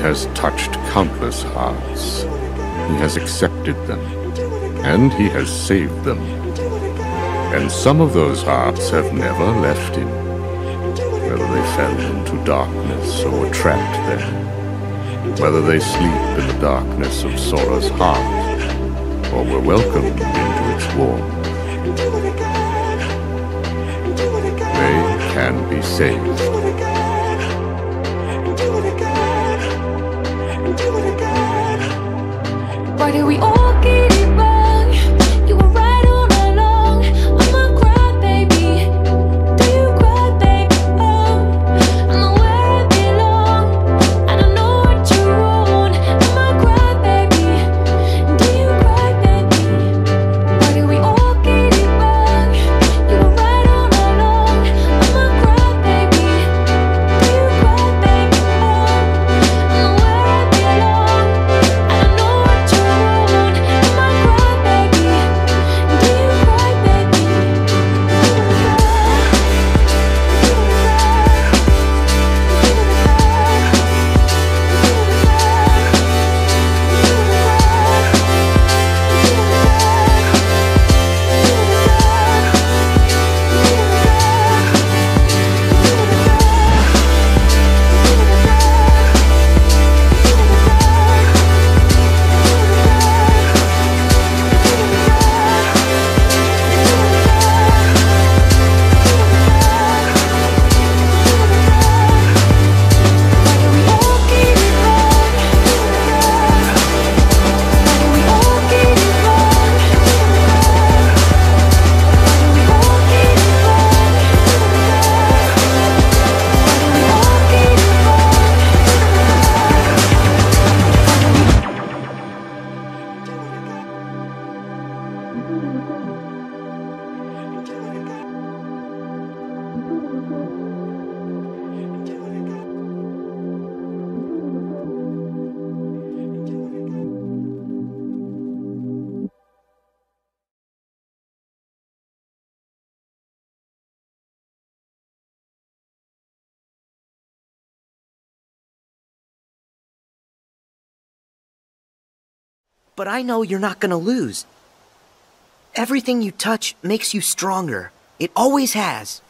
has touched countless hearts. He has accepted them, and he has saved them. And some of those hearts have never left him, whether they fell into darkness or were trapped there, whether they sleep in the darkness of Sora's heart, or were welcomed into its warmth. They can be saved. Why do we all get it wrong? You were right all along. I'm a crybaby. Do you cry, baby? Oh, I'm not where I belong. I don't know what you want. I'm a crybaby. Do you cry, baby? Why do we all get it wrong? You were right all along. I'm a crybaby. Do you cry, baby? Oh, I'm not where I belong. I don't know what you want. Am I crybaby? Do you cry, baby? But I know you're not gonna lose. Everything you touch makes you stronger. It always has.